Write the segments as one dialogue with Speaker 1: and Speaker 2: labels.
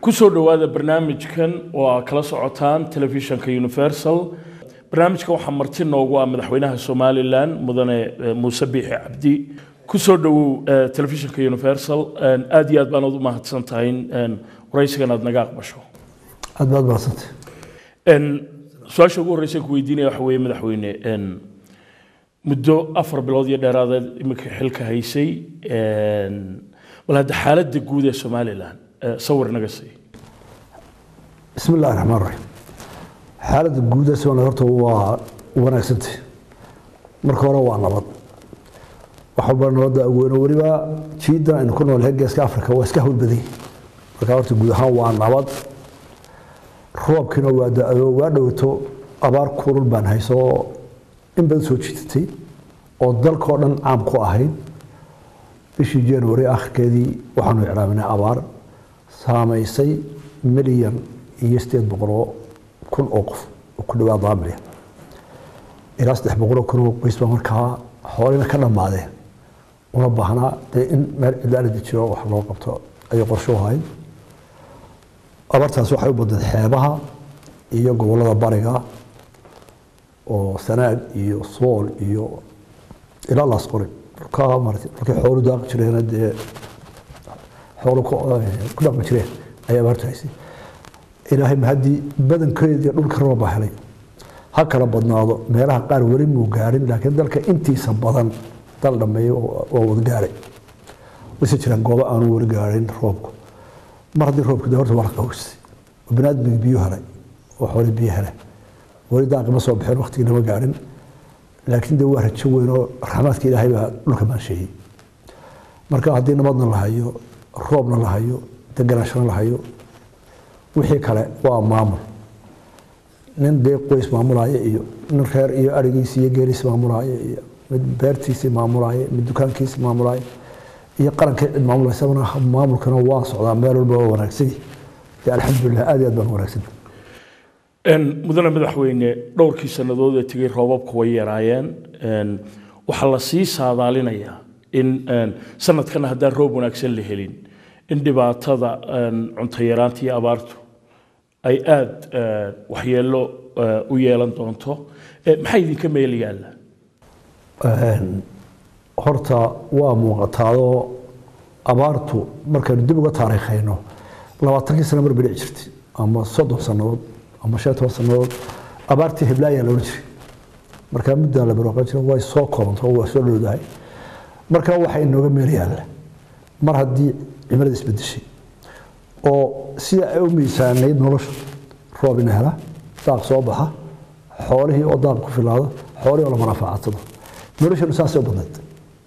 Speaker 1: kusoo dhawaada barnaamijkan oo kala socotaan telefishanka Universal barnaamijka waxa marti noogu ah madaxweynaha Soomaaliland mudane Muuse Biixi Cabdi kusoo dhawow telefishanka Universal aad iyo aad baan u mahadsantahay waraysigan aad naga aqbasho
Speaker 2: aad baad mahadsantahay
Speaker 1: su'aasha ugu horeysa ku weydiinaya waxa weeye madaxweyne muddo 4 bilood iyo dheeraad imika xilka haysay wala xaaladda guud ee Soomaaliland صور نقصي
Speaker 2: بسم الله الرحمن الرحيم حالة الجودة سواء نهرته وانا كسنت مركورة وعنبض وحبنا نوضع ونوريبا تشيدا إن كنا الهجة إسك أفريقيا وإسكه البدي مركورة الجودة ها وعنبض رواب كنا وادوتو أبار كور البان هيسو إن بدسو تشتتي ودل كورن عام قاهين بشي جانوري آخر كذي وحنو إعلامنا أبار ساميسي مليون يستيد بقرو كل أوقف وكل واحد ضامري إلى استح بقرو كل قيس بمركها حوالينا كنا معده ونبهنا إن لا ندي شيء وحنا وقبته أي قرشوا هاي أبرتها سوحي بدل حيبها يجوا ولا بارجا وسند يصول إلى الله صقري كا مرت لكن حول داق شرينا حولك كل ما تريه أي أبرتايسي إلهي مهدي بدن كريد يقول كرم بحلي هكذا بدنا هذا ميرها قال وريم وقارن لكن ذلك أنتي سبضان طلع لما وقارن وسيتشرن قوة أنا ورقارن روبك ما هدي روبك دورت ورقة وش وبنادم بيوهري وحول بيوهري وريد داق مصوب حلو وقت كنا وقارن لكن دوار تشوينه رحماتك إلهي بقى ما شيء مركا هدينا بدنا الله هيو روبنا الله هيو تجراشنا الله هيو وحي كله ومعمر نن ده قيس معمر عيه إيو نن خير إيو أرجيسي جالس معمر عيه إيو من بيرتيسي معمر عيه من دكان كيس معمر عيه إيو قرن كمعمر سونا معمر كانوا واصل على مال البوا وركسي الحمد لله أدي أدبر وركسي
Speaker 1: مدن مدحوين دور كيس ندود تجي رواب كويه رايان وحلاسي صادالين يا إن سنة كان هذا الروب ونكسل لهلين إن دبعت هذا عنتيرانتي أبارتو أي آد وحيلو ويالن تونتو محيدي كميل يالا
Speaker 2: هرتا ومقطعو أبارتو مركز دبوا تاريخينه لو أتركي سنة مر بالعشرتي أما صدق سنة أما شاتوا سنة أبارتي هبلايا لورجي مركز مدة على بروقتي هو يسوقهم هو سولو داي marka waxa inooga meelyaal mar hadii cimilada isbedeshay oo sida ay u miisaaneyd nolosha roobina hela daaq soo baxa xoolihii oo daaq ku filaado xoolihii oo la manafaacadsado nolosha saas oo badnayd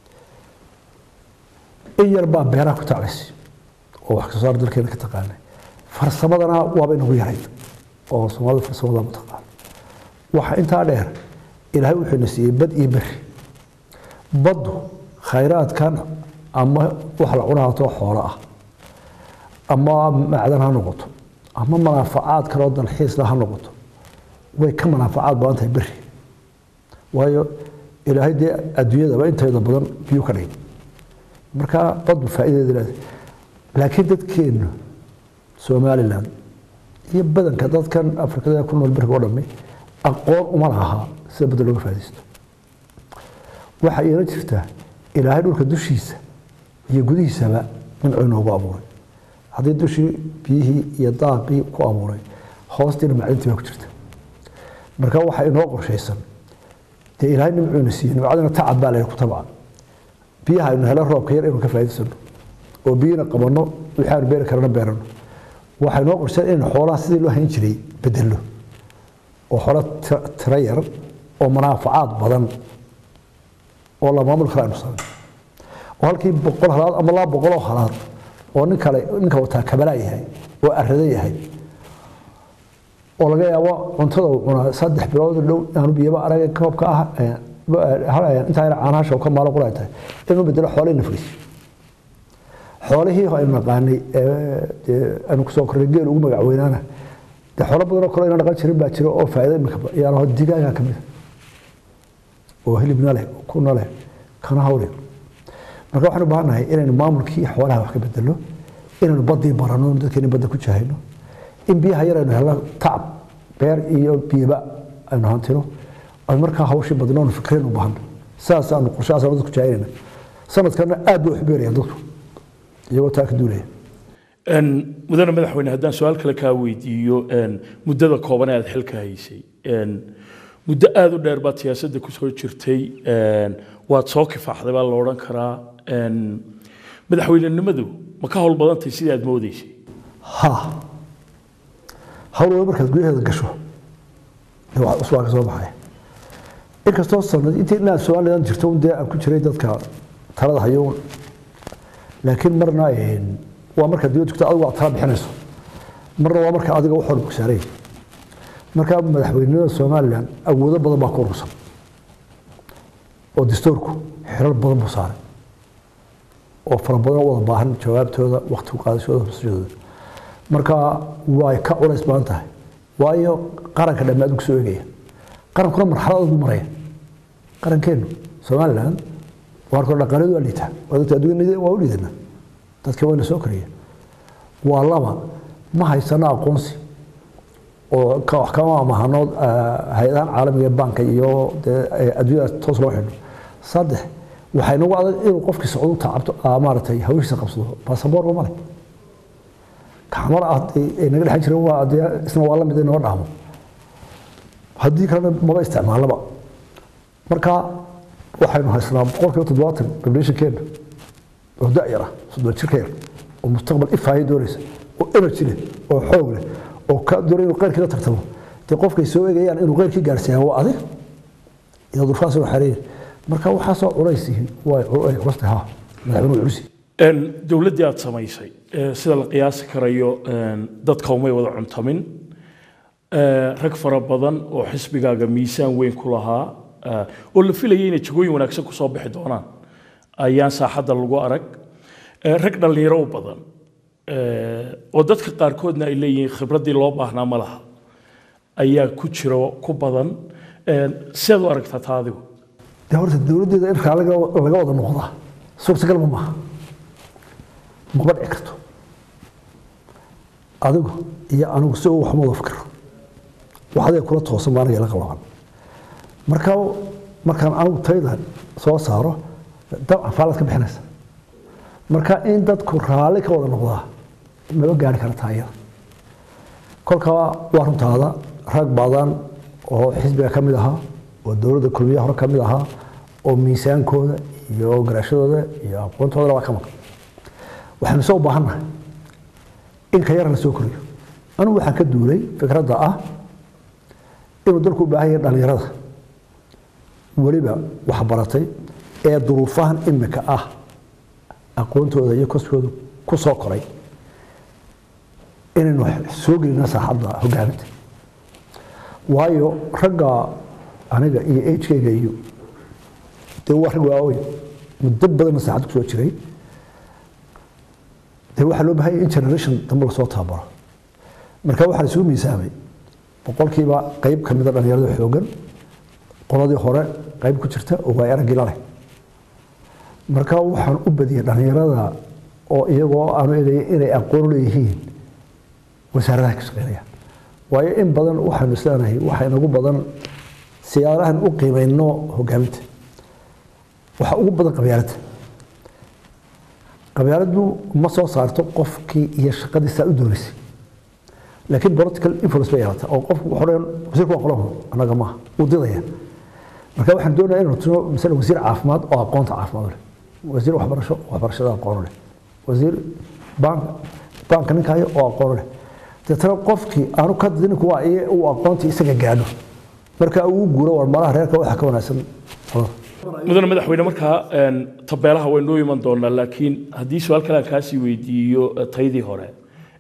Speaker 2: iyar baa beeraha ku taclisay oo wax ka soo dalkeena ka taqaanay farsamadana waaba inuu yahay oo Soomaalida farsamada ma taqaan waxa inta dheer ilaahay wuxuu nasiiyay bad iyo bari badu خيرات كان أما وحلا عنها حوراء أما معدنها نقط أما منافعات كرادنا الحيس لها نقط وكم منافعات بانتها بري وهي إلى هذه أدوية وأنت إذا بدن بيوكرين مركا ضد فائدة دلوقتي لكن تذكين سوماليلاند هي بدن كذا كان أفريقيا كنا البرك ورمي أقوى ومرها سبب دلوقتي فائدته وحقيقة شفتها إلهي دولك دوشيسا يقوديسا من عينه بأبوري هذه دوشي بيه يضاقي كأبوري خواستين معلنتي ما كترت مركا وحا إنه أقر شيئا دي إلهي نمعون السيين وعادنا تعب بالي طبعا بيها إنه هلا الرب كير إنه كفاية سنه وبينا قبلنا ويحاول بينا كرنا بيرنا وحا إنه أقر شيئا إنه حوالات سيدي له هينجري بدله وحوالات ترير ومنافعات بدن والله ما ملك رأي مصاب وهالكي بقول هلاد أما الله بقوله هلاد ونك وتا كبلاي هاي وأردي هاي والله جاي وانتظر وانا صدح بلاد اللو يعني بيبقى أراجع كوب كاه هلا أنت أنا شو كم مرة قرأتها إنه بدل حوالي نفريس حوالي هاي المقاني أنا كسوق رجال وما قاعدين أنا ده حوالي بدل كلنا نقل شرب باتشرو أو فائدة مكبر يعني هو الدجاج كمية وهل ابن له كنا له كان هولي marka waxaan u baahanahay inaynu maamulkii xoolaha wax ka bedelo inaynu badii barano dadkeena badda ku jahayno in biyaha yar aynu helno tacab beer iyo biyaba aynu hantino ay markaa hawshii badnoon fikreen u baahan saas aanu qorshaha sanadka ku jahaynayna sanadkana aad buu xbeeraya dadku iyagoo taa ka duulaya
Speaker 1: mudane madaxweyne haddaan su-aal kale kaa weydiiyo muddada kooban ee aad xilka haysay muddo aad u dheer baad siyaasadda ku soo jirtay waad soo kifaaxday baa la odhan karaa madaxweynenimadu ma ka hawl badantay sidii aad moodaysay
Speaker 2: ha hawl markaad gudaheeda gasho wax usbaa ka soo baxay inkastoo sanad intii inaad su-aaladan jirto dee aan ku jiray dadka talada hayo laakiin marna waa marka dibadda joogto adigu aad tala bixinayso marna waa marka adiga wax walba saaray marka madaxweynada Soomaaliland awoodo badan baa ku urursan oo dastuurku xirar badan buu saaray oo fara badan wada baahan jawaabtooda waqti u qaadashada mas'uuliyadda marka way ka culays baan tahay waayo qaranka dhammaad ku soo eegaya qarankuna marxalad u maraya qarankeenu Soomaaliland waa kor dhaqaaleed waa liita wadada adduunyada waa u liidana dadka waa la soo kariya waa laba ma haysana aqoonsi oo ka wax kama mahanood hay'adaha caalamiga banka iyo adduunyada toos loo xidho saddex waxay nagu adag inuu qofkii socdo taabto maaratay hawshiisa qabsado baasaboor ma leh kamar ay naga dhaxan jireen waa isna waa la mid inoo dhaamo haddii kalena maba isticmaalaba marka waxaynu haysnaa 70% population-keena oo da'yara soo jirkeena oo mustaqbal ifaayo doonaysa oo energy leh oo xoog leh oo ka doonayno qeyrkii tartamo de qofkay soo eegayaan inuu qeyrkii gaarsiiyo waa adig iyo durfaas oo xariir marka waxa soo culaysay way wastaha madaxweynuhu cursi
Speaker 1: dawladii aad samaysay sida la qiyaasi karayo dadka umay wada cuntamin rag fara badan oo xisbigaaga miisaan weyn ku lahaa oo la filayay inay jagooyin wanaagsan ku soo bixi doonaan ayaan saaxadda lagu arag rag dhalinyaro badan oo dadka qaarkoodna ay leeyihiin khibradii loo baahnaa ma laha ayaa ku jiro ku badan sidoo aragtaa taadigu
Speaker 2: horta dawladda in laga wada noqdo suurtagal ma aha ma dhici karto adigu iyo anigu soo wax ma wada fikro waxay kula toosan baan la qalban markaan anigu tayda soo saaro dabcan faalad ka bixinaysa marka in dadku raali ka wada noqdaa ma gaari kartaa iyada kolka waa runtaada rag badan oo xisbiga ka mid ahaa oo dawladda kulmiye hore ka mid ahaa oo miisaankooda iyo garashadooda iyo aqoontooda waa ka maqan waxaan soo baahannahay in ka yar la soo koriyo anu waxaan ka duulay fikradda ah inuu dalku u baahan yahay dhalinyarada waliba wax baratay ee duruufahan imika ah aqoontooda iyo koskooda ku soo koray inaynu soo gelino saaxadda hogaaminta waayo ragga aniga iyo age-kayga iyo dee waa rag waaweyn muddo badanna saaxadda ku soo jiray dee waxaa loo baahan yahay in generation dambe lasoo tababaro marka waxaa la isugu miisaamay boqolkiiba qayb ka mida dhalinyarada xoogan qoladii hore qayb ku jirta oo waa araggii la leh marka waxaan u badiyay dhalinyarada oo iyagoo aanu eegay inay aqoon u leeyihiin wasaaradaha ka shaqeynaya waayo in badan waxaanu isleenahay waxay nagu badan siyaarahan u qiimayno hogaaminta waxa ugu badan qabyaaladdu ma soo saarto qofkii iyo shaqadiisa u doonaysay laakiin political influence bay yeelata oo qofku wuxuu wasiirku waa qolo anaga ma u didaya marka waxaan doonayaa inuu tuso misal wasiir caafimaad oo aqoonta caafimaad leh wasiir waxbarashada aqoon leh wasiir bank ninkayo oo aqoon leh dadka qofkii aanu ka didin kuwa uu aqoonta isaga gaadho marka uu guuro war malaha reerka waxa ka wanaagsan
Speaker 1: mudane madaxweyne markaa tabeelaha way noo iman doonaa laakiin haddii su-aal kale aan kaasii weydiiyo taydii hore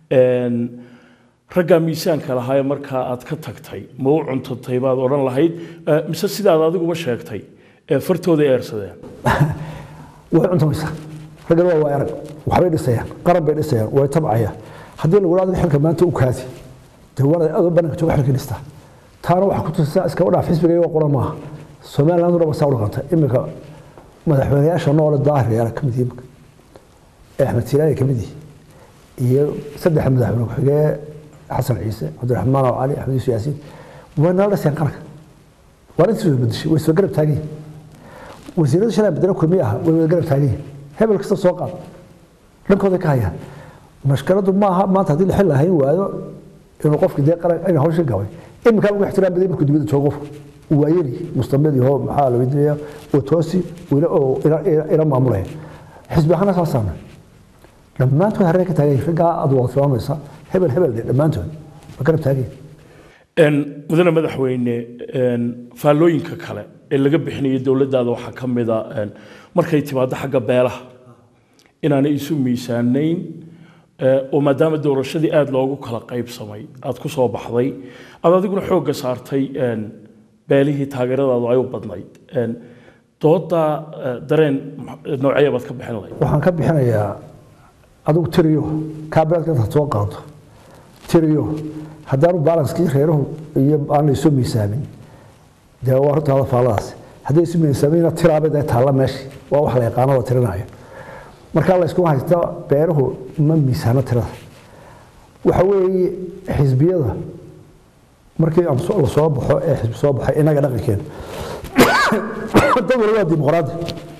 Speaker 1: raggaa miisaanka lahaa markaa aad ka tagtay ma u cuntantay baad odhan lahayd mise sidaad adiguba sheegtay fartooda eersadeen
Speaker 2: way cuntamaysaa raggana waa arag waxbay dhisayaan qaran bay dhisayaan way tabcayaan haddii lagu dhaado xilka maanta u kaadi dee waana adoo bannaanka jooga xilka dhistaa taana waxaa ku tusisaa iskaba dhaaf xisbiga iyagoo qoran maaha Soomaaliland waa saa u dhaqantay imika madaxweynayaasha noole daahir yaala ka mid yihiin Axmed Siiraay ka mid yihiin iyo saddex madaxweyne ku-xigee xasan ciise cabdiraxmaan oo cali axmed yuusuf yaasiin waa nala dhaseen qaranka waa intii soo bedeshay way soo garab taageen wasiirada shalay bedelo kulmiye ah way wada garab taageen hebel kasta soo qaad dhankooda ka hayaan mashkaladu maaha maanta haddii la xil lahayn waayo inuu qofkii dee qaran inay hawsha gabay iminkaa lagu ixtiraam baday markuu dibadda joogo qofku waayeli mustambeedii hoo maxaa la weydiinaya oo toosi oo ila maamulaya xisbi ahaana saasaana dhammaantood haree ka taagay raggaa aad wada tilmaamaysa hebel dhammaantood ma garab taageen
Speaker 1: mudane madaxweyne faallooyinka kale ee laga bixinayo dowladdaada waxaa ka mid a markay timaado xagga beelaha inaanay isu miisaanayn oo maadaama doorashadii aad loogu kala qaybsamay aad ku soo baxday aad adiguna xoogga saartay beelihii taageeradaadu ay u badnayd dooda dareen noocee baad ka bixin lahayd
Speaker 2: waxaan ka bixinayaa adigu tiriyo kaabeelka intaad soo qaado tiriyo haddaanu balanskii reeruhu iyo aan la isu miisaamin dee waa runtaada faalladaas hadday isu miisaamin tiraabed ay taalla meeshii waa wax la yaqaano la tirinayo markaa la isku haysta beeruhu ma miisaano tirada waxa weeye xisbiyada markii la soo baxo ee xisbi soo baxay inaga dhaqankeena dad walba waa dimuqraadi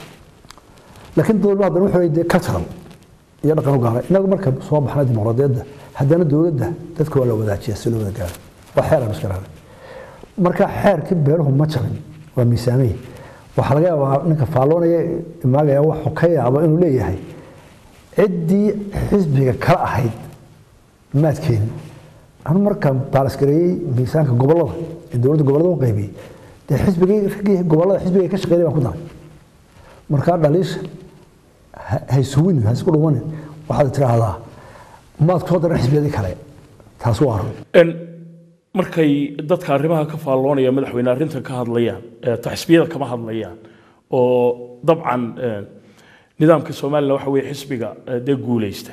Speaker 2: laakiin dad walba haddana wuxuu yidhi cultural iyo dhaqan u gaaray inagu marka soo baxna dimuqraadiyadda haddana dowladda dadka waa la wadaajiya si loo wada gaaro waa xeer aan iska raacay marka xeerkii beeruhu ma jabin waa miisaamay waxa laga yaabaa ninka faalloonaya imaagaya wuxuu ka yaabo inuu leeyahay ciddii xisbiga kala ahayd maadkeeni anu markaan baalaskareeyey miisaanka gobollada ee dowladda gobollada u qaybiyey dee xisbigii raggii gobollada xisbiga ka shaqeynay baan ku daray markaa dhaliisha haysuwin ha isku dhumanin waxaad tiraahdaa maad ku soo daran xisbiyadii kale taas waa run
Speaker 1: markay dadka arrimaha ka faalloonaya madaxweyne arrintan ka hadlayaan ta xisbiyada kama hadlayaan oo dabcan nidaamka Soomaaliya waxa weeye xisbiga dee guuleysta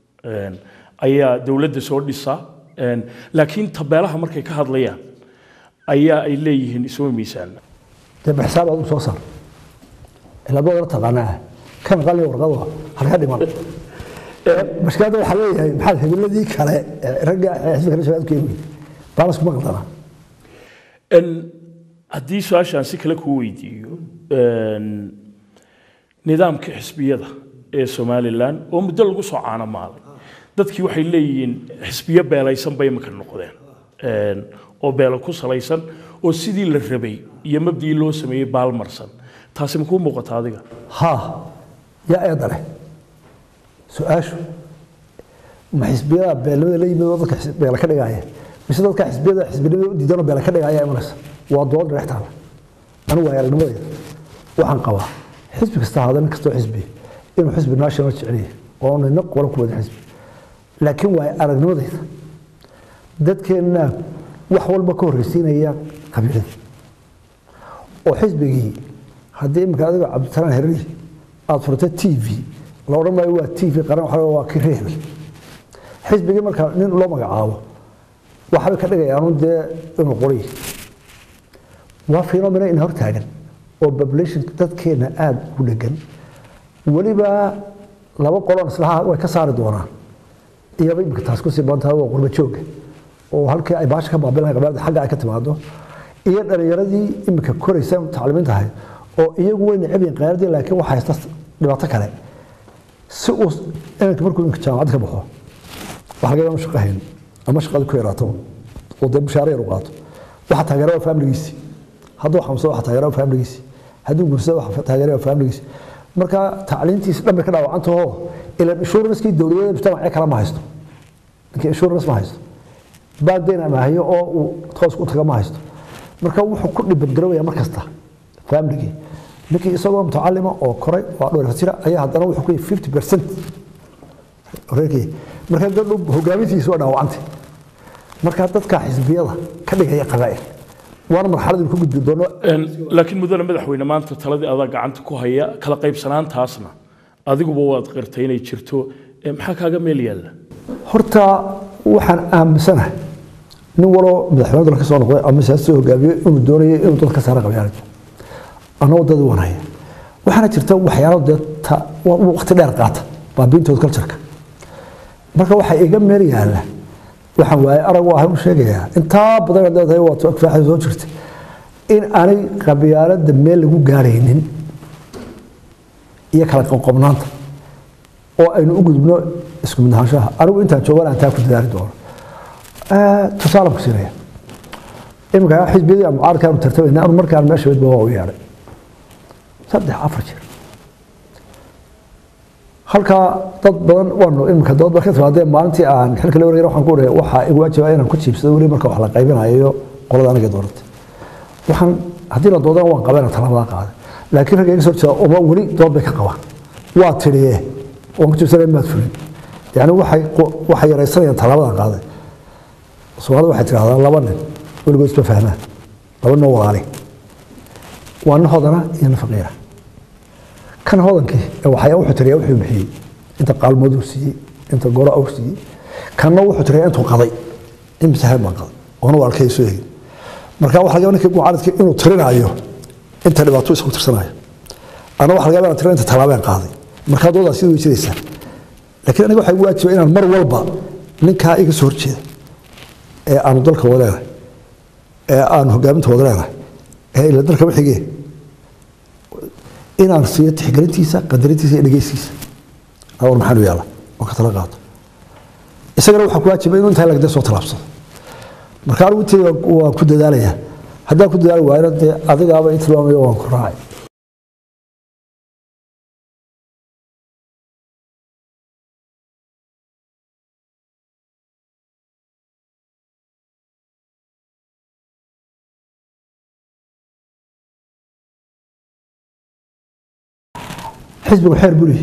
Speaker 1: ayaa dawladda soo dhisa laakiin tabeelaha markay ka hadlayaan ayaa ay leeyihiin isoo miisaan
Speaker 2: dee baxsaab aad u soo saar ila boodar taqaanaa kan qalli warqado halka dhiman mashkaada waxa leeyahay maxaa hebeladii kale ragga xisbiga kale shabaab keeyay balas kuma qaldana
Speaker 1: haddii su-aashaan si kale kuu weydiiyo nidaamka xisbiyada ee Somaliland oo muddo lagu soo caanamaalay dadkii waxay leeyihiin xisbiyo beelaysan bay imika noqdeen oo beelo ku salaysan oo sidii la rabay iyo mabdii loo sameeyay baalmarsan taasi ma ku muuqataa adiga
Speaker 2: ha yaa eedale su-aashu ma xisbiyada beelada la yimid dadka beela ka dhigaya mise dadka xisbiyada u diidana beela ka dhigaya imanaysa waa dood dhex taala anigu waa aragnimadayda waxaan qabaa xisbi kasta hadan kastoo xisbi inuu xisbi national jeceliye oo nina qolo ku wada xisbi laakiin waa aragnimadayda dadkeena wax walba ka horreysiinaya qabiilada oo xisbigii haddii imika adiga cabdisalaan herri aad furtay TV la odhan maayo waa TV qaran waxa waa ka reebay xisbigii marka nin loo magacaabo waxa ka dhigayaan dee inuu qoriy waa phenomenon in hor taagan oo population dadkeena aad u dhagan waliba laba qolon islaha way ka saari doonaan iyaba imika taas ku sii bantaa oo qurba joog oo halkii ay baasha ka baabilaan qabaad xagga ay ka timaado iyo dhalinyaradii imika koraysa tacliiminta ahayd oo iyagu way necbeen qaaradii laakiin waxa haysta dhibaato kale si uu inta markuu jaamacad ka baxo waxa laga yaabaa shaqayn ama shaqada ku yaraato oo dib shaqo u qaato waxa taageero family-giisa hadduu xamso waxa taageero family-giisa hadduu gursado waxa taageero family-giisa marka tacliintiisa dhanba ka dhaawacanto ila insurance-kii dawladda mujtamaca kala ma haysto insurance ma haysto baadina ma hayo oo uu toos ku taga ma haysto marka wuxuu ku dhibadgaroobaya markasta family ninkii isagoo mutacalima oo koray waa dhowr fatira ayaa haddana wuxuu ku 50% reerkii marka dadku hogaamintiisu waa dhaawacantay marka dadka xisbiyada ka dhigaya qabaa'il waana marxalad ku gudbi doono
Speaker 1: laakiin mudane madaxweyne maanta taladii adag gacanta ku haya kala qaybsanaantaasna adiguba waad qirtay inay jirto maxaa kaaga meel yaala
Speaker 2: horta waxaan aaminsanahay nin walo madaxweynaha dalka soo noqday ama siyaasad hogaamiye inuu doonayo inuu dadka ka saaro qabyaalad anoo dad wanaya waxaana jirta waxyaalo waqti dheer qaata baabiintooda culture-ka marka waxa iga meel yaala waxaan waayay arag waa u sheegayaa intaa badan dadada waa faaxay soo jirtay in aanay qabyaalada meel lagu gaaraynin iyo kala qoqobnaanta oo aynu u gudubno isku mid ahaanshaha anigu intaan joogan aan taa ku dadaali doono tusaale ku siinaya imika xisbiyadii mucaaradka tartamayna anu markaan meesha mid baa u yeeray 3-4 jeer halka dad badan waanu imika dad marka timaadeen maalintii aan xilka la wareegay waxaan ku oray waxa igu waajibay inaan ku jiibsado wali marka wax la qaybinayo qolada aniga doortay waxaan hadii la doodan waan qabanaa talaabada qaaday laakiin rag iga soo jeeda oo wali dood bay ka qabaan waa tiriyee oo ku jiibsanay maad fulin yani waxay yaraysanayaan talaabada qaaday Soomaalidu waxay tiraahdaa laba nin waligood isma fahmaan laba nin walaali waan hodana iyo faqiira kan hodankii waxay wuxuu tiriyaa wuxuu bixiyay inta qaalmood uu siiyay inta goro uu siiyay kana wuxuu tiriyaa intuu qaday imsahay ma qaday oo waa halkay soo yiri marka waxa laga yaabaa mucaaradka inuu tirinayo inta dhibaato isku tirsanayo ana waxa laga yaabaa tirinta inta talaabeen qaaday marka dooda sidoo jiraysa laakiin aniga waxa waajibay inaan mar walba ninka iga soo horjeedo ee aanu dalka wadaagay ee aanu hogaaminta wadaagay ee ila dalka wixii inaan siiyo tixgelintiisa qadarintiisa iyo dhageysiisa awr maxaa u yaala oo ka tala qaato isagana waxa ku waajibay inuu inta lagda soo talaabsado marka uu tii waa ku dadaalaya hadaa ku dadaal waayna adigaaba intilaamayo waan ku raacay حزب الخير بولي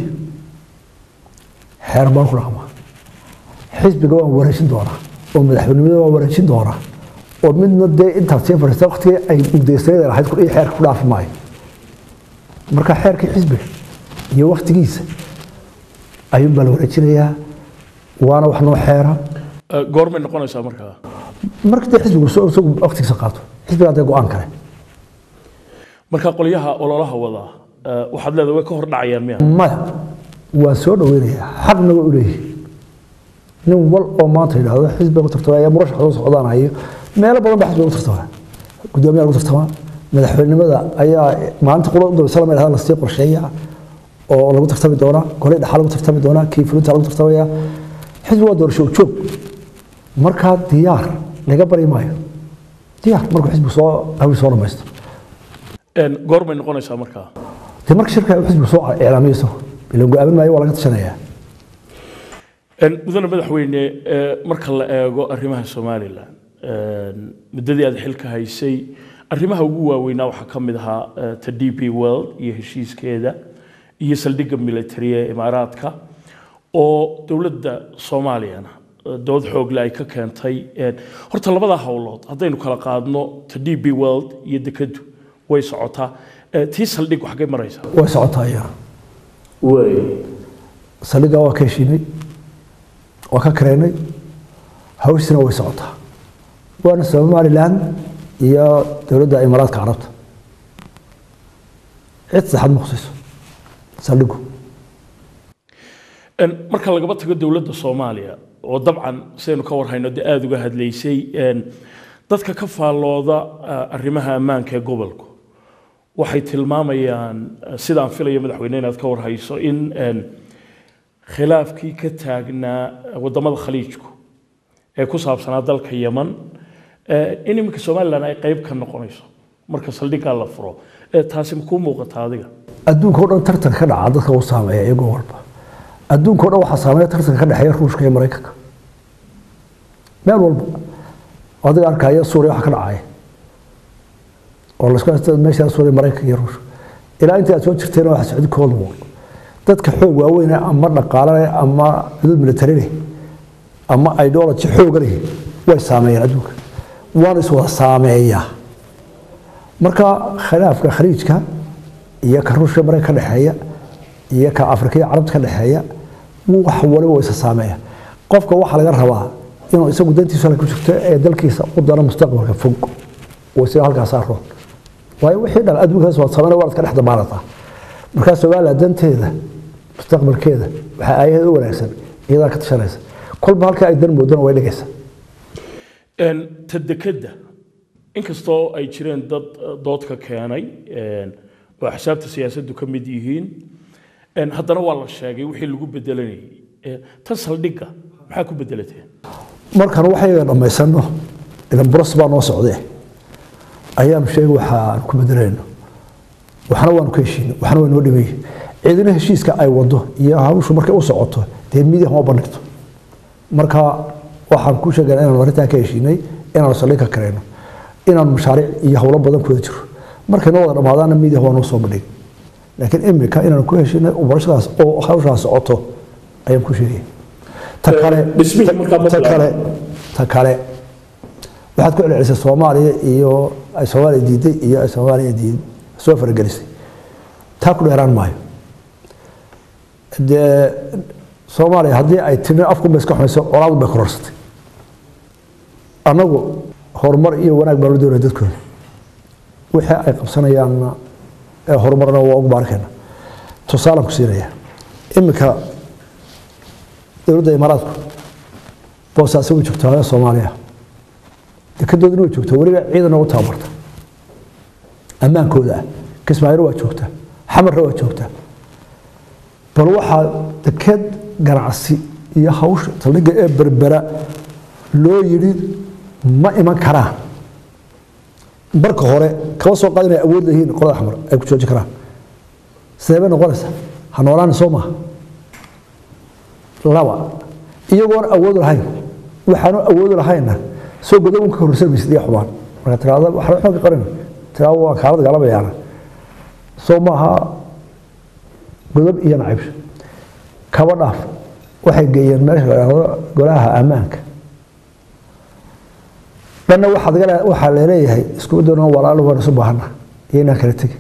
Speaker 2: خير بارك الله حزب جوان ورشين دورة ومدحوني ورشين دورة ومن مدة أنت تصير في وقت أي مدرسين راح تكون أي خير كلها في معي مركا خير كحزب هي وقت جيس أيوم بالورشين هي وأنا وحنا خيرة
Speaker 1: جورمن نقول إيش
Speaker 2: مركا حزب سوق وقتك سقاطه حزب هذا جوان كره
Speaker 1: مركا قليها ولا لها وضع waxaad leedahay way ka hor dhacayaan miya
Speaker 2: ma waa soo dhaweynaya xaqna waa u leeyahay nin wal oo maanta yiraahdo xisbiga ku tartamaya murashax oo socdaanayo meelo badan baa xisbiga ku tartamaya gudoomiyaha ku tartamaya madaxweynimada ayaa maanta qolo dowladda salaam ilaahay la sii qorsheeya oo lagu tartami doona golay dhaxal lagu tartami doona kiifulinta lagu tartamaya xisbiga doorasho joog marka diyaar laga bari maayo diyaar marka xisbiga soo hawi soo dhamaysto
Speaker 1: goormay noqonaysaa markaa
Speaker 2: marka shirka xisbiga soo eelaamiyso bilan go'aamin maayo waa laga tashanaya
Speaker 1: mudane madaxweyne marka la eego arrimaha Soomaaliland muddadii aad xilka haysay arrimaha ugu waaweyn waxa ka mid ahaa DP World iyo heshiiskeeda iyo saldhigga military ee Imaaraadka oo dawladda Soomaaliyana dood xoog leh ay ka keentay horta labada hawlood haddaynu kala qaadno DP World iyo dekadu way socotaa tii saldhig wax ka maraysa
Speaker 2: way socotaa
Speaker 1: way
Speaker 2: saldhigga waa ka heshiinay waa ka kareenay hawsina way socotaa waana Somaliland iyo dawladda Imaaraadka Carabta cid saxad muqsiso saldhiggu
Speaker 1: marka laga tago dawladda Soomaaliya oo dabcan saynu ka warhayno aad uga hadlaysay dadka ka faalooda arrimaha ammaanka ee gobolka waxay tilmaamayaan sidaan filayo madaxweyne inaad ka warhayso in khilaafkii ka taagnaa wadamada khaliijku ee ku saabsanaa dalka Yemen in imika Soomaaliland ay qayb ka noqonayso marka saldhigga la furo taasi ma ku muuqataa adiga
Speaker 2: adduunka oo dhan tartan ka dhaca dadka uu saameeyo iyagoo walba adduunka oo dhan waxa saameeya tartan ka dhaxeeya Ruushka iyo Mareykanka meel walba adiga arkaya Suuriya waxa ka dhacaya oo la isku haystaa meesha Suuriya Mareykanka iyo Ruushka ilaa inta aad soo jirteen waxa socdi Cold War dadka xoog waaweyn ama dhaqaale ama xuduud military ama ideology xoog leh way saameeyaan adduunka waana isoo saameeya marka khilaafka khaliijka iyo ka Ruushka Mareykanka ka dhaxeeya iyo ka Afrika iyo Carabta ka dhaxeeya wax waliba way saameeya qofka waxa laga rabaa inuu isagu dantiisa ku jirto ee dalkiisa u dana mustaqbalka fog oo si halkaas ah roo way wixii dhan adduunka soo sameeyay waa ka dhaxda maarata marka Soomaaliya danteeda mustaqbalkeeda waxa ay u wanaagsan iyada ka tashanaysa kolba halka ay dan moodana way dhigaysaa
Speaker 1: tadekada inkastoo ay jireen dad doodka keenay oo xisaabta siyaasaddu ka mid yihiin haddana waa la sheegay wixii lagu bedelanayay tan saldhigga maxaa ku bedelateen
Speaker 2: markan waxay dhamaysano idan buras baa noo socday ayaanu sheegay waxaan ku bedelayno waxna waan ka heshiin waxna waan noo dhimay ciidina heshiiska ay wado iyo hawshu markay u socoto dee midiga ma bandhigto marka waxaan ku sheegay inaan warinta ka heshiinay inaan saldhigga kareeno inaan mashaariic iyo hawlo badan ku jiro markay noo wada dhamaadana midiga waa noo soo bandhig laakiin imika inaan ku heshiinay barashadaas oo hawshaas socoto ayaan ku sheegay ta kale waxaad ku celcelisay Soomaaliya iyo ay Soomaaliya diiday iyo ay Soomaaliya diiday soo fargelisay taa ku dheeraan maayo de Soomaaliya haddii ay tiri afku meeska xumeyso colaad bay korarsatay anagu horumar iyo wanaag baa loo doonay dadkooda wixii ay qabsanayaan horumarna waa ugu baarkayna tusaale ku siinaya imika dowladda Imaaraadku boosaas ugu joogtaa Soomaaliya dekedooduna way joogtaa waliba ciidan ugu tababarta ammaankooda Kismaayo waa joogtaa Xamarna waa joogtaa bal waxa deked ganacsi iyo hawsha saldhigga ee berbera loo yiri ma iman karaan marka hore kaba soo qaadinay awood leeyihiin qolada xamar ay ku joojin karaan sababna qoraysa ha noolaan Soomaa laba iyagoon awood lahayn waxaanu awood lahayna soo godow ka horreysay bisdiya xubaan marka tiraada waxa xoog qaran tiraada waa kaalad galabayana Soomaha godob iyo nacib kaba dhaaf waxay geeyeen meesha golaha ammaanka dhanna waxa la leeyahay isku doonaan walaalo waan soo baahana iyana kala tagi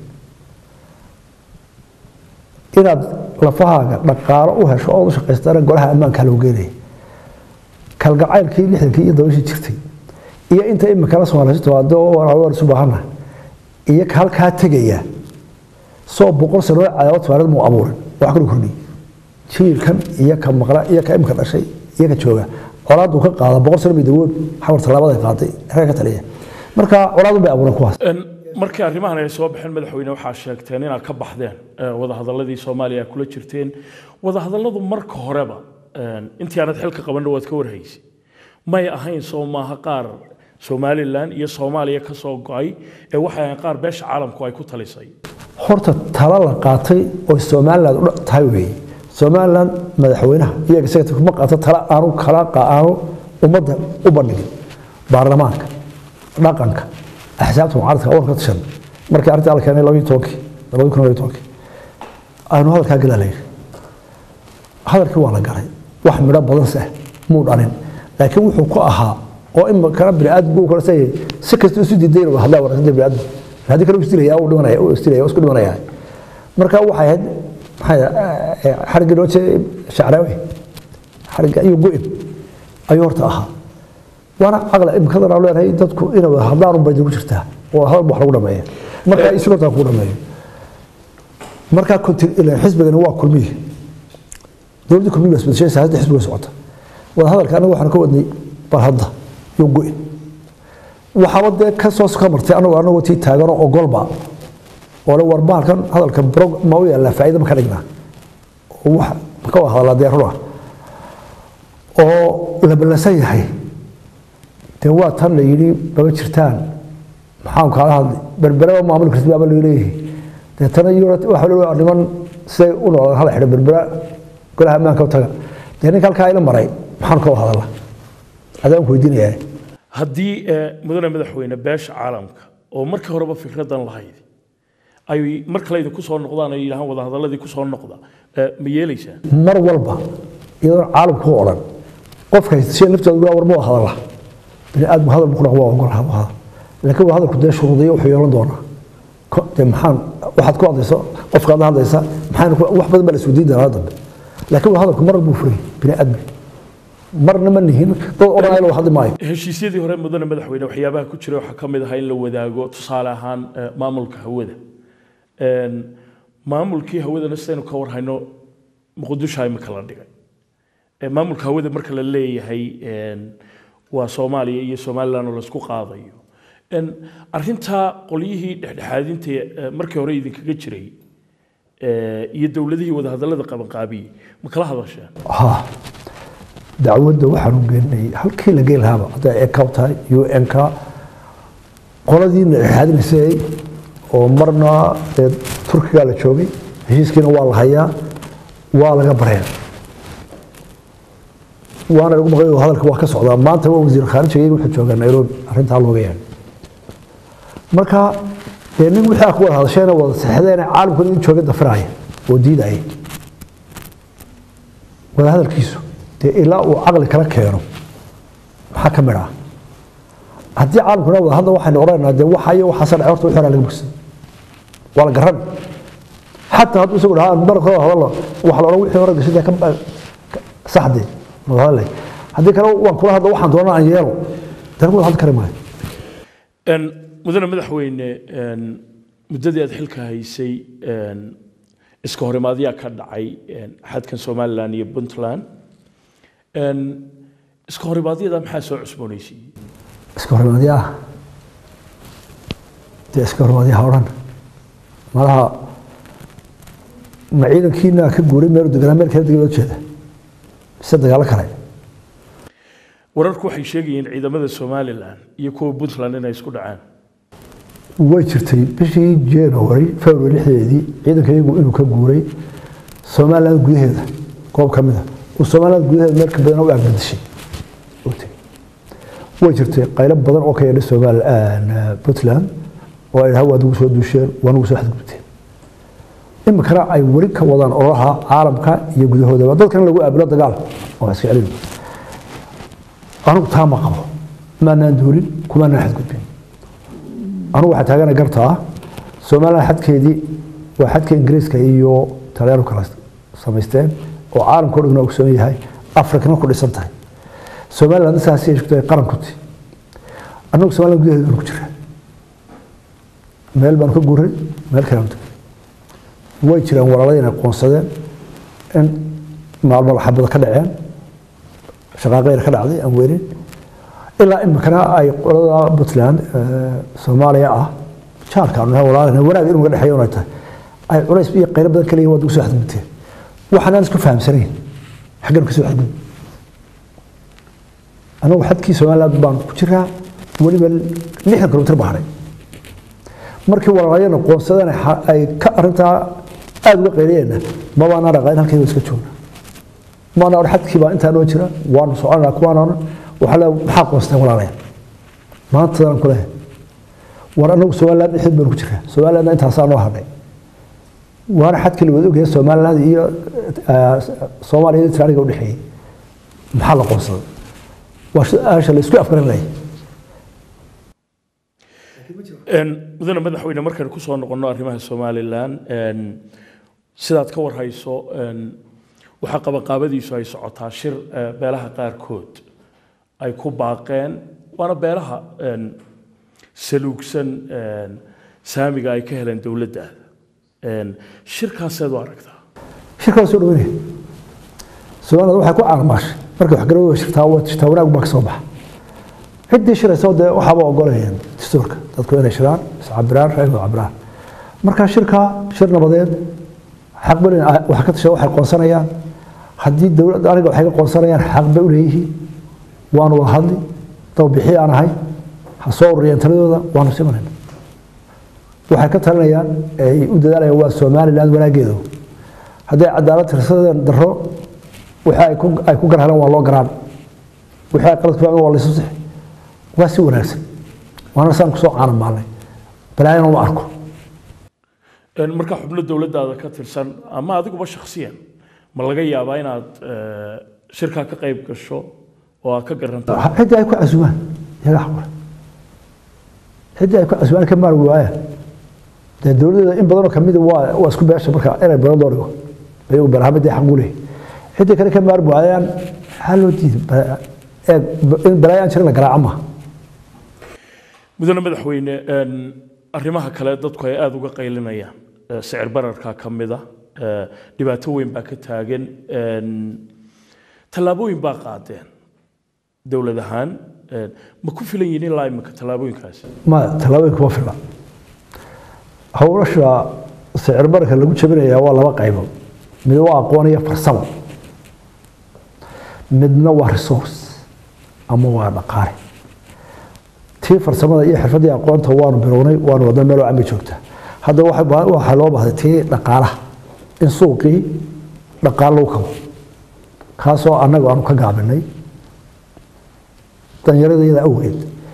Speaker 2: inaad lafahaaga dhaqaalo u hesho oo shaqaystaan golaha ammaanka loo geeyay kalgacaylkii lixdankii iyo dawashii jirtay iyo inta imika la Soomaaliyeed waado waan soo baahana iyo halka tagaya soo boqol sano cadaawad faarad mu abuurin wax kale kordhi jiilkan iyo ka maqla iyo ka imka dhashay iyo ka jooga colaadu ka qaada boqol sano midood xawar talaabada qaaday reerka taliya marka colaadu bay abuuran kuwaas
Speaker 1: markii arrimahan ay soo baxeen madaxweyne waxa sheegteen in ay ka baxdeen wada hadaladii Soomaaliya kula jirteen wada hadaladu marka horeba intii aanad xilka qaban waad ka warhaysay may ahayn Soomaha qaar Somaliland iyo Soomaaliya ka soo go'ay waxa ay qaar beesha caalamku ay ku talisay
Speaker 2: horta tala la qaatay oo Somaliland u tahay weey Somaliland madaxweynaha iyaga isaga kuma qaato tala aanu kala qaado umada u bandhigay baarlamaanka dhaqanka axsaabta mucaaradka oo ka tashan markii arrinta la keenay 2012 aanu halka galay hadalkii waa la galay wax midho badan sax muu dhalin laakiin wuxuu ku ahaa oo in kana bini'aadamku kala sayay si kasta isu diideen oo hadla waraysan bini'aadam hadii kale istilaya oo dhimanaya oo istilaya oo isku dhimanaya marka waxay ahayd xarga roje shacrawi xarga iyo go'ib ayuu horta ahaa وانا عقل imkada aan leeyahay dadku inay hadaan u baydin ku jirtaa oo hal wax lagu dhameeyo marka isla taa ku dhameeyo marka kunti ila xisbigan waa kulmiye dawladda kulmiye bas bedeshay saacad xisbiga socota wada hadalka anagu waxaan ka wadnay bal hadda iyo go'in waxa wada ka soo martay anagu tii taagan oo golba oo la warbaalkan hadalka brog ma u yaala faa'iido ma ka dhignaa oo wax ka wada hadalada deeruha oo la balasan yahay waa tan la yiri baba jirtaan maxaan kala hadlay berbera maamul kirti baba leeyahay tan yurad waxa loo dhiman say u nool hal xidh berbera golaha ammaanka u taga deegaanka halka ay la maray maxaan ka hadalaa adaan ku weydiinaya
Speaker 1: haddii mudane madaxweyne beesha caalamka oo markii horeba fikradan lahayd ay mar kale idinku soo noqdaan ay yiraahdaan wada hadaladii ku soo noqda ma yeelaysaa
Speaker 2: mar walba iyadoo caalamku oo dhan qofka si naftooda warmo hadalaa bini'aadam hadal ku dhaqmo oo hada laakiin hadalku de shuruudiyo wuxuu yeelan doonaa maxaan waxaad ku hadlayso qofka aad hadlaysa maxaan wax badan baa la soo diidaa hadda laakiin hadalku mar buu furay bini'aadam marna ma nihin dad oo dhan ay hadli maayo
Speaker 1: heshiisyadii hore mudane madaxweyne waxyaabaha ku jira waxa kamid ah in la wadaago tusaale ahaan maamulka hawada maamulkii hawadana sidaynu ka warhayno muqdisho ay kala dhigay maamulka hawada marka la leeyahay waa Soomaaliya iyo Somaliland oo la isku qaadayo arrinta qolyihii dhexdhexaadinta markii hore idinkaga jiray iyo dawladihii wada hadallada qaban qaabiyay ma kala hadasheen
Speaker 2: dacwadda waxaan u geynay halkii la geyn lahaaba hadda ay ka tahay UN ka qoladii dhexdhexaadinaysay oo marna Turkiga la joogay heshiiskiina waa la hayaa waa laga bareen وانا اقول مغير هذا الكواكب صعدا ما انت وزير الخارجيه wuxuu joogaa Nairobi arinta looga yahay marka nin waxa ku wada hadashayna wada saxdeena caalamku in jooga dafraay oo diiday wada hadalkiisu ilaa uu aqal kala keeno waxa ka mira hadii caalamku wada hadal waxaan oranaa waxa waxa san horta wuxuu laga bogsan wala garan hatta haduu isagu dhahaa marka hadal waxa la oran wixii hore gashay ka saxdee والله هذيك لو كل هذا واحد دونا عن يلو تقول هذا كلام هاي
Speaker 1: مدن مدحوين مددي أدخلك هيسي إسكهر ماضية كدعي حد كان سومالان يبنتلان إسكهر ماضية ده محاسو عسبونيسي
Speaker 2: إسكهر ماضية إسكهر ماضية هوران مالها معيدا كينا كبوري ميرو دقنامير كده دقيقة جدا صدق على كلام
Speaker 1: wararku waxay sheegayeen ciidamada Somaliland iyo kuwa Puntland inay isku dhacaan
Speaker 2: way jirtay bishii January February xeedii ciidankaygu inuu ka guuray Somaliland gudaheeda goob kamid ah oo Somaliland gudaheeda meel ka badan oo agdishay way jirtay qaylo badan oo ka yeedhay Somaliland Puntland oo ay hawada ugu soo duusheen wana ugu soo xadgudubteen imikana ay wari ka wadaan oraha caalamka iyo gudahooda dadkan lagu aabilo dagaal oo iska celin أنا تام قبض ما ندورين كما نحد قدين أنا واحد هاجنا قرطة سومالا حد كيدي واحد كإنجليز كيو تريانو كلاس سمستين وعالم كله نوكسوني هاي أفريقيا كل سنة هاي سومالا الناس هسي شفتها قرن كتي أنا سومالا جديد نكتير مال بنكو جوري مال كلامك ويتشرا ورالينا قنصدين إن مع المرحبا كدعان شغاغير كدعدي أن ويرين إلا إن كنا أي قرى بوتلاند سوماليا شار كانوا ولا ولا غير من حيوانات أي رئيس بيه قريب ذاك اللي هو دوس واحد متين وحنا نسكو فاهم سرين حقنا كسو واحد أنا واحد كي سوماليا بان كتيرها ولي بل نحن كنا تربحنا مركي ولا غيرنا قوسنا أي كأرنتا أدوق غيرنا ما بنا رغينا كي يسكتون ما أنا أروح حد كيبا أنت أنا وجرا وأنا سؤالنا كوانا وحلا حق واستمر عليه ما تقدر كله وأنا سؤال لا يحب من وجرا سؤال أنا أنت صار واحد وأنا حد كل بدو كده سؤال لا هي سومالي ترى يقول حي محل قصة وش إيش اللي سكوا أفكار لي
Speaker 1: مدن مدحوينا مركز كوسون قلنا أرمها الصومالي الآن سيدات كور هايسو waxa qabaqaabadiisu ay socotaa shir beelaha qaarkood ay ku baaqeen wana beelaha saluugsan saamiga ay ka heleen dawladda shirkaas aad u aragtaa
Speaker 2: shirkaas oo dhoweey Soomaaliya waxa ku caalamaash markii wax garow shirtaa wanaag ma ka soo bax cidii shirayso waxa ba ogolayeen dastuurka dadku inay shiraan iscabraan raybo cabraan marka shir nabadeed xaq bari waxa ka tashay waxay qoonsanayaan haddii dawladda aniga waxay ka qoonsanayaan xaq bay u leeyihiin waanu wada hadli tawbiixi aan ahay ha soo ururiyeen taladooda waanu simanayna waxay ka talinayaan ay u dadaalayaan waa Somaliland wanaageedu haddii cadaalad tirsadeen daro waxa ay ku garhelaan waa loo garaan waxa qalad ku waa la soo waa si wanaagsan waana saan ku soo caanan maalay balaayana ma arko
Speaker 1: marka xubno dawladdaada ka tirsan ama adiguba shakhsiyan ma laga yaabaa inaad shirka ka qayb gasho oo aad ka garanto
Speaker 2: xidda ay ku casuumaan yaga xaqor xidda ay ku casuumaan ka maar waaya dawladda in badan oo kamid waa isku beesha marka inay badan doorigo ayuu barnaamijda xaq u leeyahay xidda kale ka maar waayaan hal oo diid in balaayaan jirin la garaaca ma
Speaker 1: mudane madaxweyne arrimaha kale dadku ay aad uga qaylinayaan sicir bararka kamida dhibaato weyn baa ka taagan tallaabooyin baa qaadeen dowlad ahaan ma ku filan yihiin ilaa imika tallaabooyinkaasi
Speaker 2: ما تلاوي كوفلا هو رشا سعر بركة اللي قلت شبنا يا والله بقى عيبه من واقع قوانية فرصة من نوع ريسورس أما وانا قاري تي فرصة إيه حرفة أقوان توان بروني وأنا وضع ملو عمي شوكته هذا واحد وحلوه بهذا تي نقالة إن سوقي نقالة وكم خاصة أنا وأنا كقابلني تنجرد إذا أوجد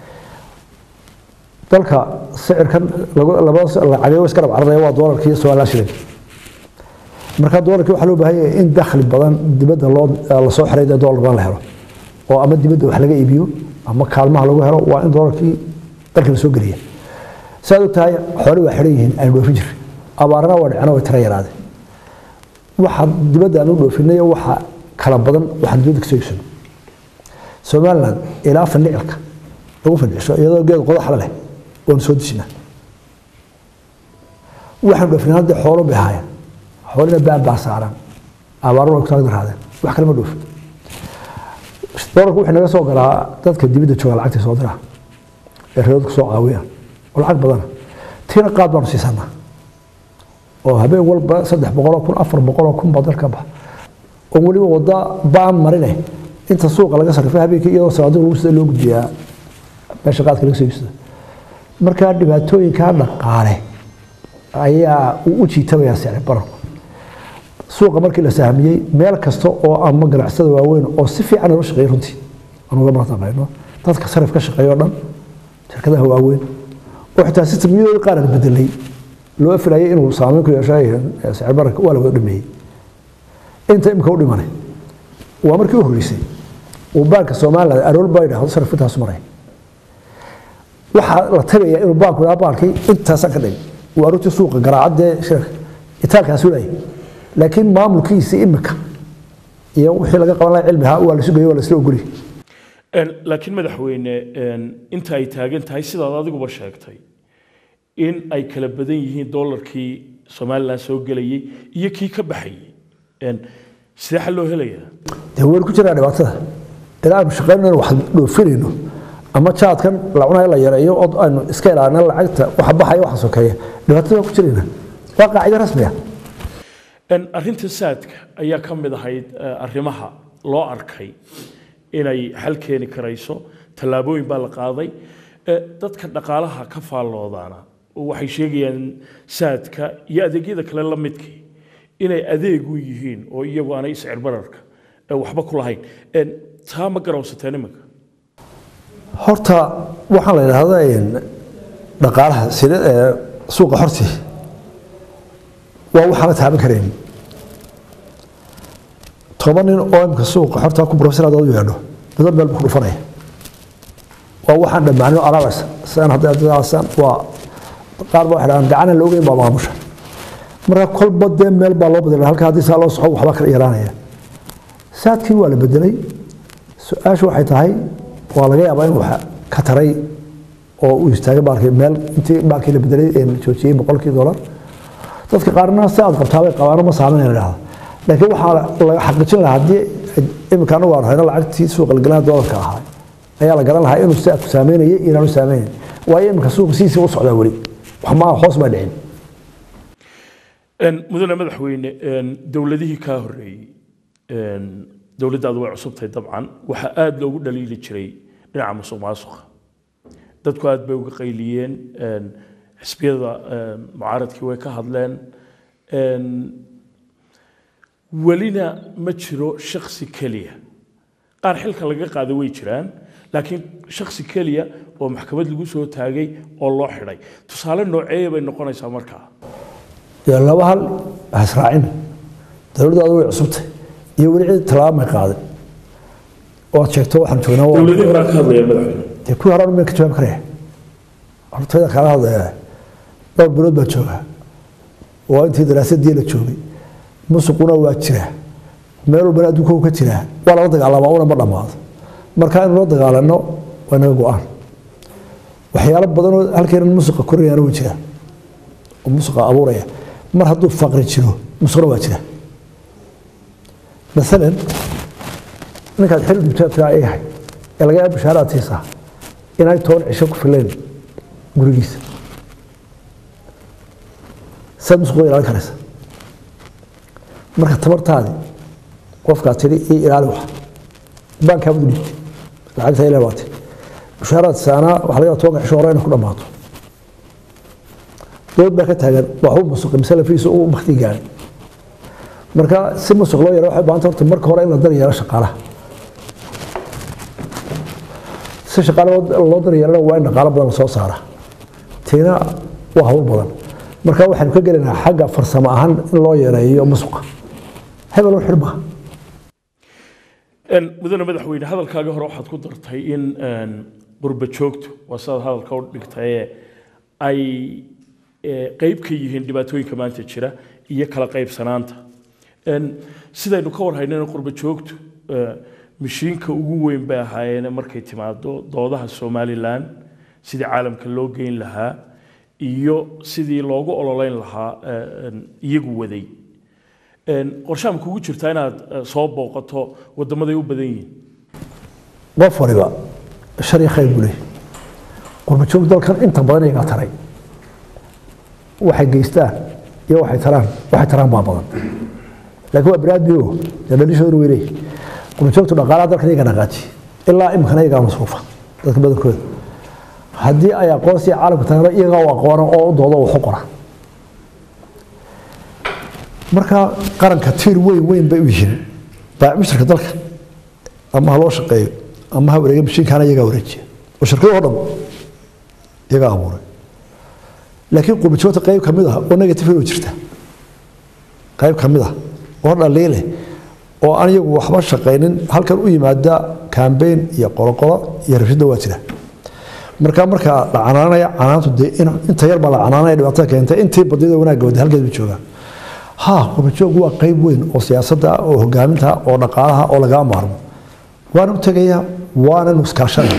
Speaker 2: dalka sicirkan laba lacag iska cararaya waa doolarkii Soomaaliya marka doolarkii waxa loo baahan yahay in dakhli badan dibadda la soo xareeyo doolar la helo oo ama dibadda wax laga iibiyo ama kaalmaha lagu helo waa in doolarkii dalka la soo geliyo saadu tahay xoolo waa xiran yihiin ay dhoofin jir abaarna waa dhacna way tira yaraade waxa dibadda aan u dhoofinay waxa kala badan waxa dibadda ka soo iibsan Soomaaliland ilaa fanicilka lagu fadhiiso iyadoo geed qodax leh ونسودشنا واحد في هذا حوله بهاي حولنا باب سعران أبارون أكثر من هذا واحد كلمة دوف دورك وإحنا نسوق على تذكر ديفيد شغال عكس صدرها الرياض سوق قوية والعقد بدنا تينا قاد برسي سنة وهبي أول صدق بقولة كون أفر بقولة كون بدر كبه ومولي وضع بعم مرينه أنت سوق على قصر فيها بيك يو صادق وسط اللي بديها ماشي قاد كل شيء marka dhibaatooyinka dhaqaale ayaa u jiitamaya sicir bararku suuqa markii la sahamiyay meel kasta oo ama ganacsada waaweyn oo si fiican u shaqeeyo runtii anuga martaqayno dadka sarif ka shaqeeyo dhan shirkadaha waaweyn oo xitaa sistemyada qaar bedelay loo filayay inuu saameyn ku yeesho sicir bararka waa laga dhameeyay inta imka u dhimanay waa markii u horeysay oo baanka Soomaaliya arool bayda hal sariftaas maray waxa la tagaya inuu baanku baankii intaas ka dhigay waa runtii suuqa garaacada shirka itaalkaas ulay laakiin maamulkiisa imika iyo wixii laga qaban lahaa cilmiha waa la sugayo waa la isla ogoliyay
Speaker 1: laakiin madaxweyne inta ay taagan tahay sidaad adiguba sheegtay in ay kala badan yihiin doolarkii Soomaaliland soo galayay iyo kii ka baxayay sidee xal loo helayaa
Speaker 2: dee war ku jira dhibaatada ilaa shaqeynayna wax dhoofinayno ama jaadkan la cunayo la yareeyo oo aanu iska ilaalino lacagta waxa baxaya waxa sokeeya dhibaatada ku jirina waa qaacida rasmi ah
Speaker 1: arrinta saadka ayaa ka mid ahayd arrimaha loo arkay inay xal keeni karayso tallaabooyin baa la qaaday dadka dhaqaalaha ka faalloodaana waxay sheegayaan saadka iyo adeegyada kale la midkii inay adeeg u yihiin oo iyagu aanay sicir bararka waxba ku lahayn taa ma garawsateen iminka
Speaker 2: horta waxaan la yiraahdaa dhaqaalaha sida suuqa horti waa waxa la taaban kareen tobanin oo imka suuqa horta ku professional u yeedho dad meel ku dhufanay waa waxaan dhamaano alaabas san hadda san waa qaar baa xiraan gacan looga in maamusha marka kolba de meel baa loo bedelay halka hadii saa loo soxo waxba kala yaraanaya saadkii waa la bedelay su'aashu waxay tahay waa laga yaabaa in waxa ka taray oo uu istaagay baalkii meel intii baalkii la bedelay ee joojiyay $100 dadka qaarna saad qabtaabay qabaano ma saameynayna laakiin waxa laga xaqiijin lahaa hadii imkaan u waarayna lacagtii suuqa galgalaan doolarka ahaa ayaa la garan lahaa inuu saad ku saameynayay inaanu saameyn waayo imka suuqa siisi u socdaa wali wax ma hoos ma dhicin
Speaker 1: mudane madaxweyne dawladihii ka horeeyay dawladdaadu way cusubtay dabcan waxa aad loogu dhaliili jiray dhinaca musuqmaasuqa dadku aad bay uga qayliyeen xisbiyada mucaaradkii way ka hadleen walina ma jiro shakhsi kaliya qaar xilka laga qaaday way jiraan laakiin shakhsi kaliya oo maxkamad lagu soo taagay oo loo xidhay tusaale nooceeya bay noqonaysaa markaa
Speaker 2: يا الله هل هسرعين دولة أدوية عصبته يوري تلام قاعد وشكته وحن شونا
Speaker 1: دولة إبراك هذا يا مدحين
Speaker 2: يكون هرب من كتاب كره أرتوي ذا هذا لو برود بتشوفه وأنت دراسة دي لتشوفي مسقونا واتشره ماله بلادكم كتيره ولا رد على ما ولا مرة بعض مركان رد على إنه وأنا جوعان وحيال بدنو هل كان الموسيقى كورية أنا وجهه الموسيقى أبورية mar hadduu faqri jiro musqro waa jira مثلا ninkaad xil dhibtaa ay yahay ee laga yaabo bishaaraadkiisa inay toon cisho ku fileen gurigiisa saddex qoyl aan karaysa marka tabartaadi qofka tiri ilaali wax banka abu dhigtay lacagta ilaa waati bishaaraad saana waxa laga toon cisho hore inuu ku dhamaato dood baa ka taagan waxuu musuq misal fiisu uu waqti gaaray marka si musuq loo yaro waxay baanta horta marka hore in la daryeelo shaqaalaha si shaqaalaha loo daryeelo waa in dhaqaale badan soo saara tiina waa hawl badan marka waxaan ka galeynaa xagga farsamo ahaan in loo yareeyo musuqa hebel xirba
Speaker 1: mudane madaxweyne hadalkaaga hore waxaad ku dartay in qurba joogto wasada hadalka u dhigtay ay qayb ka yihiin dhibaatooyinka maanta jira iyo kala qaybsanaanta sidaynu ka warhaynayna qurba joogto mishiinka ugu weyn bay ahaayeen markay timaado doodaha Somaliland sidii caalamka loo geyn lahaa iyo sidii loogu ololeyn lahaa iyagu waday qorshaha kugu jirta inaad soo booqato wadamaday u badan yihiin
Speaker 2: qof waliba shariix khayr bulay qurba joog dalkan inta badan iga taray waxay geystaan iyo waxay taraan baa badan laakiin waa biraadbiyo dadalishoodu weeray qurba joogtu dhaqaalaha dalkan iga dhaqaaji ilaa imkana iga masruufa dadka badankooda haddii ay aqoonsi caalamka taana iyaga oo aqoon oo doodo wax qora marka qaranka tiir weyn bay u yihiin baa mashruuca dalka ama loo shaqeeyo ama ha wareega mishiinkaana iyaga wareejiya oo shirkado dhan iyaga abuuray laakiin qurba joogta qayb kamid ah oo negative oo jirta qayb kamid ah oo dhaliile oo aan iyagu waxba shaqeynin halkan u yimaada campaign iyo qoloqolo iyo rabshada waa jira marka la canaanaya canaantu inta yar baa la canaanaya dhibaatada keentay intii badida wanaagga wada halkeed jooga qurba joog waa qayb weyn oo siyaasadda oo hogaaminta oo dhaqaalaha oo laga maarmo waana u tagaya waana nuskaashanaya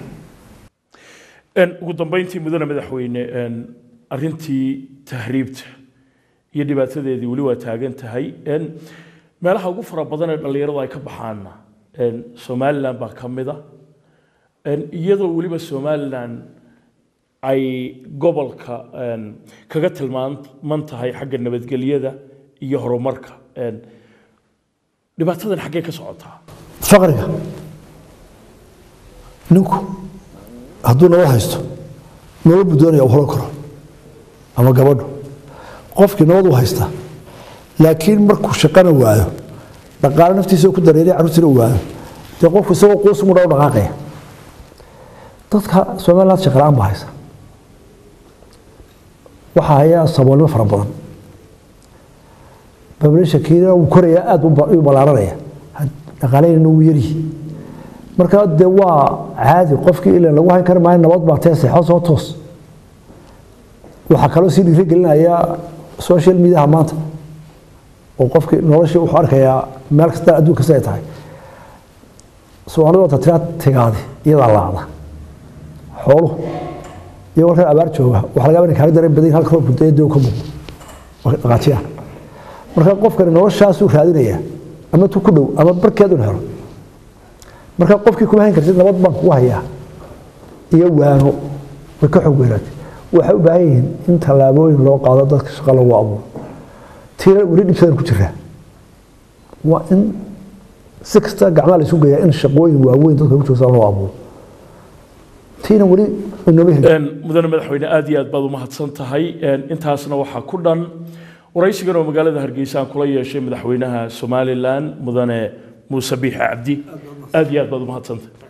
Speaker 1: ugu dambeyntii mudane madaxweyne arrintii tahriibta iyo dhibaatadeedii weli waa taagan tahay meelaha ugu fara badan ee dhalinyaradu ay ka baxaana Somaliland baa ka mid ah iyadoo weliba Somaliland ay gobolka kaga tilmaaman tahay xagga nabadgelyada iyo horumarka dhibaatadan xaggee ka socotaa
Speaker 2: faqriga ninku hadduu nabad haysto nolol buu doonaya helo karo ama gabadhu qofkii nabad u haysta laakiin markuu shaqana waayo dhaqaale naftiisa ku dareeray carruurtiina u waayo dee qofku isagoo quus mu dhaw dhaqaaqaya dadka Somaliland shaqo la'aan baa haysa waxa haya saboolnimo fara badan bablisha kiina uu koraya aad u balaaranaya dhaqaaleena uu yari marka de waa caadi qofkii ilaa lagu hayn karo ma nabad baa teesay soo toos waxa kale oo si dhiiri gelinaya social media maanta oo qofkii nolosha wuxuu arkayaa meel kasta adduunka say tahay Soomaalidu tatraad tagaadi iyada laacda xoolo iyo warka abaar jooga waxa laga yaabaa kala dareen badan halka roob budeeyo ka muuqdo dhaqaatiya marka qofkan noloshaas uu raadinaya ama tu ku dhow ama barkeed u helo marka qofkii kuma hayn kartid nabad baan ku hayaa iyo waano way ka xog weeraad waxa u baahan yihiin in talaabooyin loo qaado dadka shaqo lagu abuuro tiira wali dhibsan ku jira waa in si kasta gacmaha la isugu geeyaa in shaqooyin waaweyn dadka ku joogaan loo abuuro tiina wali
Speaker 1: mudane madaxweyne aad iyo aad baad u mahadsan tahay intaasna waxaa ku dhan waraysigan oo magaalada Hargeysa aan kula yeeshay madaxweynaha Somaliland mudane Muuse Biixi Cabdi aad iyo aad baad u mahadsantahay